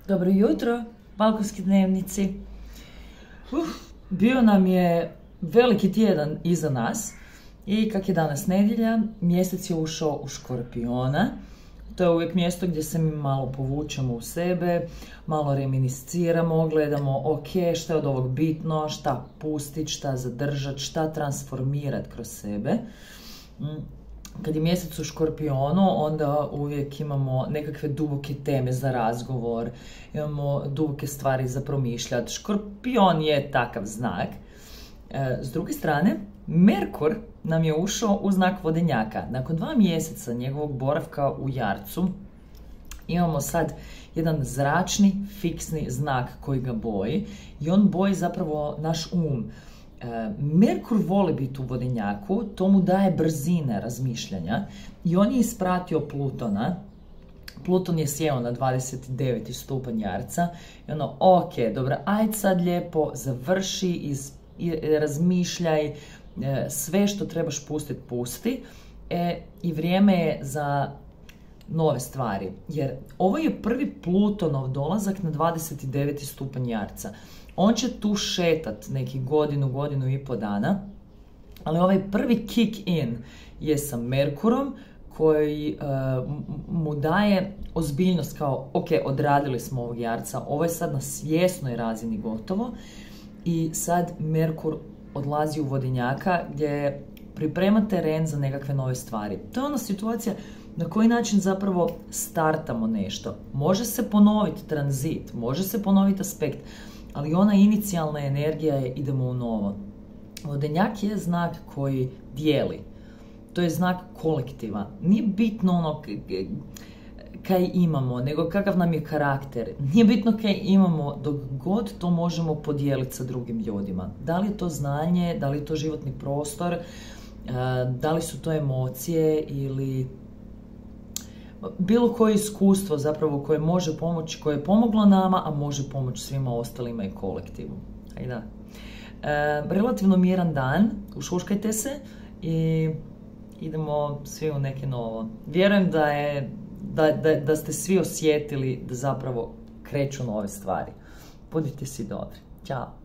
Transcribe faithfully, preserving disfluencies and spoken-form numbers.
Dobro jutro, balkonski dnevnici. Uf, bio nam je veliki tjedan iza nas i kak je danas nedjelja, mjesec je ušao u Škorpiona. To je uvijek mjesto gdje se mi malo povučemo u sebe, malo reminisciramo, gledamo ok, šta je od ovog bitno, šta pustit, šta zadržat, šta transformirat kroz sebe. Kad je mjesec u Škorpionu, onda uvijek imamo nekakve duboke teme za razgovor, imamo duboke stvari za promišljati. Škorpion je takav znak. S druge strane, Merkur nam je ušao u znak Vodenjaka. Nakon dva mjeseca njegovog boravka u Jarcu, imamo sad jedan zračni, fiksni znak koji ga boji i on boji zapravo naš um. Merkur voli biti u Vodenjaku, to mu daje brzine razmišljanja i on je ispratio Plutona. Pluton je sjeo na dvadeset deveti stupanj Jarca i ono, ok, dobro, ajde sad lijepo završi iz, i razmišljaj, sve što trebaš pustiti, pusti e, i vrijeme je za nove stvari, jer ovo je prvi Plutonov dolazak na dvadeset deveti stupanj Jarca. On će tu šetat neki godinu, godinu i po dana, ali ovaj prvi kick in je sa Merkurom koji uh, mu daje ozbiljnost kao ok, odradili smo ovog Jarca, ovo je sad na svjesnoj razini gotovo i sad Merkur odlazi u Vodenjaka gdje priprema teren za nekakve nove stvari. To je ona situacija na koji način zapravo startamo nešto. Može se ponoviti tranzit, može se ponoviti aspekt, ali ona inicijalna energija je idemo u novo. Vodenjak je znak koji dijeli. To je znak kolektiva. Nije bitno ono kaj imamo, nego kakav nam je karakter. Nije bitno kaj imamo dok god to možemo podijeliti sa drugim ljudima. Da li je to znanje, da li je to životni prostor, da li su to emocije ili bilo koje iskustvo zapravo koje može pomoći, koje je pomoglo nama, a može pomoći svima ostalima i kolektivu. Ajde. E, relativno miran dan, ušuškajte se i idemo svi u neke novo. Vjerujem da, je, da, da, da ste svi osjetili da zapravo kreću nove stvari. Budite si dobri. Ćao.